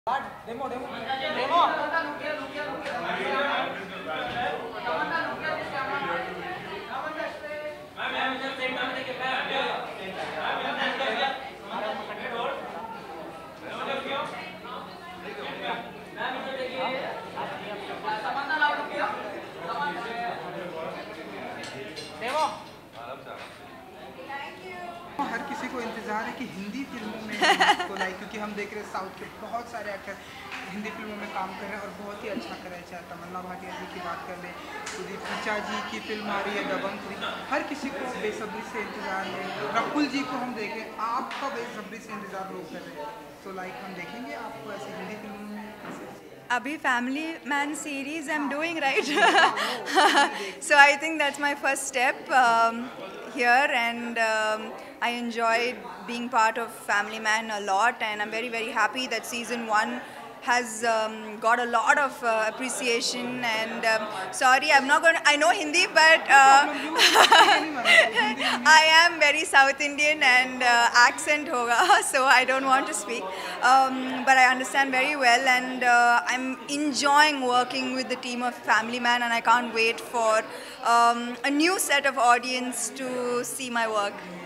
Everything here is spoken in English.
Demo. हर किसी को इंतज़ार है कि हिंदी फिल्मों में को लाइक, क्योंकि हम देख रहे हैं साउथ के बहुत सारे एक्टर हिंदी फिल्मों में काम कर रहे हैं और बहुत ही अच्छा कर रहे हैं। चाहे तमन्ना भाटिया जी की बात कर लें, सुदीप पिचा जी की फिल्म आ रही है दबंग 3, हर किसी को बेसब्री से इंतज़ार है। रकुल जी को हम देखें, आपका बेसब्री से इंतज़ार लोग कर रहे हैं। तो लाइक हम देखेंगे आपको ऐसे हिंदी फिल्मों में। Abhi Family Man series I'm doing, right? So I think that's my first step here, and I enjoyed being part of Family Man a lot, and I'm very, very happy that season 1 has got a lot of appreciation. And sorry, I'm not going to, I know Hindi, but I am very South Indian and accent hoga, so I don't want to speak. But I understand very well, and I'm enjoying working with the team of Family Man, and I can't wait for a new set of audience to see my work.